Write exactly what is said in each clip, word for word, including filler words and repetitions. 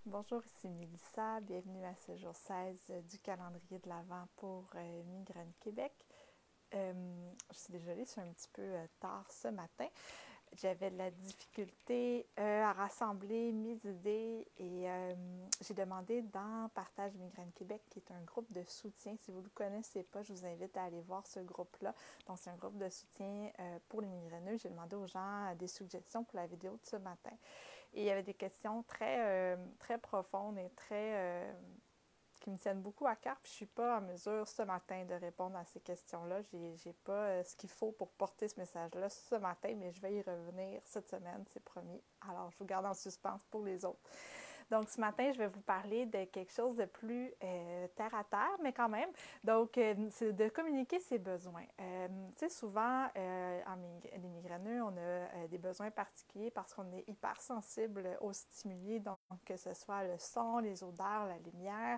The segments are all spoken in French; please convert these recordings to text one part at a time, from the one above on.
Bonjour, ici Mélissa. Bienvenue à ce jour seize du calendrier de l'Avent pour euh, Migraine Québec. Euh, je suis désolée, je suis un petit peu euh, tard ce matin. J'avais de la difficulté euh, à rassembler mes idées et euh, j'ai demandé dans Partage Migraine Québec, qui est un groupe de soutien. Si vous ne le connaissez pas, je vous invite à aller voir ce groupe-là. Donc, c'est un groupe de soutien euh, pour les migraineux. J'ai demandé aux gens euh, des suggestions pour la vidéo de ce matin. Et il y avait des questions très, euh, très profondes et très euh, qui me tiennent beaucoup à cœur. Puis je ne suis pas en mesure ce matin de répondre à ces questions-là. Je n'ai pas euh, ce qu'il faut pour porter ce message-là ce matin, mais je vais y revenir cette semaine, c'est promis. Alors, je vous garde en suspens pour les autres. Donc, ce matin, je vais vous parler de quelque chose de plus euh, terre à terre, mais quand même. Donc, euh, c'est de communiquer ses besoins. Euh, tu sais, souvent, euh, en mig- les migraineux, on a euh, des besoins particuliers parce qu'on est hypersensible aux stimuli, donc que ce soit le son, les odeurs, la lumière.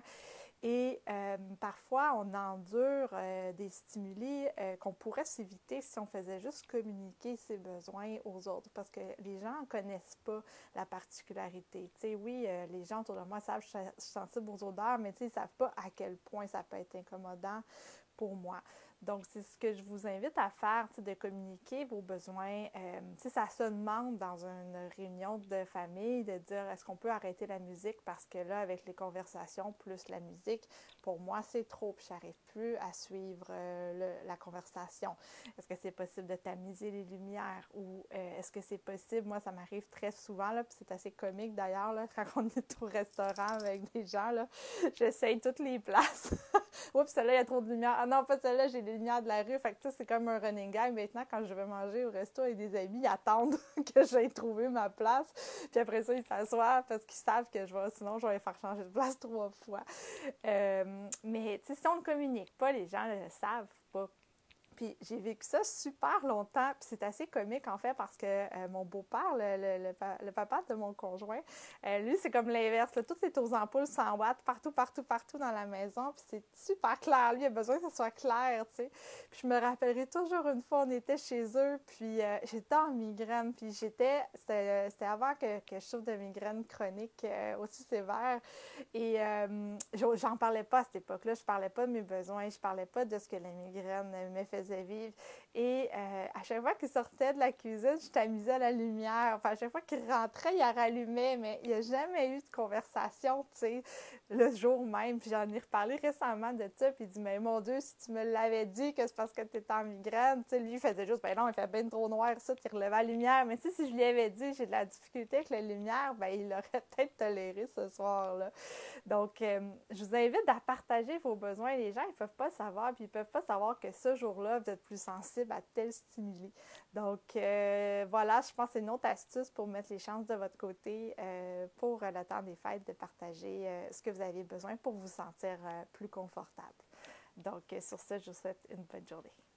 Et euh, parfois, on endure euh, des stimuli euh, qu'on pourrait s'éviter si on faisait juste communiquer ses besoins aux autres, parce que les gens ne connaissent pas la particularité. Tu sais, oui, euh, les gens autour de moi savent que je suis sensible aux odeurs, mais tu sais, ils ne savent pas à quel point ça peut être incommodant pour moi. Donc, c'est ce que je vous invite à faire, de communiquer vos besoins. Euh, ça se demande dans une réunion de famille de dire est-ce qu'on peut arrêter la musique parce que là, avec les conversations plus la musique, pour moi, c'est trop, puis je n'arrive plus à suivre euh, le, la conversation. Est-ce que c'est possible de tamiser les lumières ou euh, est-ce que c'est possible, moi, ça m'arrive très souvent, là, puis c'est assez comique d'ailleurs, là, quand on est au restaurant avec des gens, là, j'essaye toutes les places. Oups, celle-là, il y a trop de lumière. Ah non, pas celle-là, j'ai les lumières de la rue. Fait que ça, c'est comme un running gag. Maintenant, quand je vais manger au resto avec des amis, ils attendent que j'aille trouver ma place. Puis après ça, ils s'assoient parce qu'ils savent que je vais, sinon, je vais les faire changer de place trois fois. Euh, mais, tu sais, si on ne communique pas, les gens le savent pas. Puis j'ai vécu ça super longtemps, puis c'est assez comique en fait parce que euh, mon beau-père, le, le, le, le papa de mon conjoint, euh, lui c'est comme l'inverse, là, tout est aux ampoules cent watts partout, partout, partout dans la maison, puis c'est super clair, lui il a besoin que ça soit clair, tu sais. Puis je me rappellerai toujours une fois, on était chez eux, puis euh, j'étais en migraine, puis j'étais, c'était, c'était avant que, que je souffre de migraine chronique euh, aussi sévère, et euh, j'en parlais pas à cette époque-là, je parlais pas de mes besoins, je parlais pas de ce que la migraine me faisait vivre. Et euh, à chaque fois qu'il sortait de la cuisine, je tamisais à la lumière. Enfin, à chaque fois qu'il rentrait, il la rallumait, mais il n'y a jamais eu de conversation, tu sais, le jour même. Puis j'en ai reparlé récemment de ça, puis il dit, mais mon Dieu, si tu me l'avais dit que c'est parce que tu étais en migraine, tu sais, lui, il faisait juste, ben non, il fait bien trop noir, ça, tu relevais la lumière. Mais tu sais, si je lui avais dit, j'ai de la difficulté avec la lumière, ben il l'aurait peut-être toléré ce soir-là. Donc, euh, je vous invite à partager vos besoins. Les gens, ils ne peuvent pas savoir, puis ils ne peuvent pas savoir que ce jour-là, vous êtes plus sensible à tel stimuli. Donc, euh, voilà, je pense que c'est une autre astuce pour mettre les chances de votre côté euh, pour le temps des fêtes, de partager euh, ce que vous avez besoin pour vous sentir euh, plus confortable. Donc, euh, sur ce, je vous souhaite une bonne journée.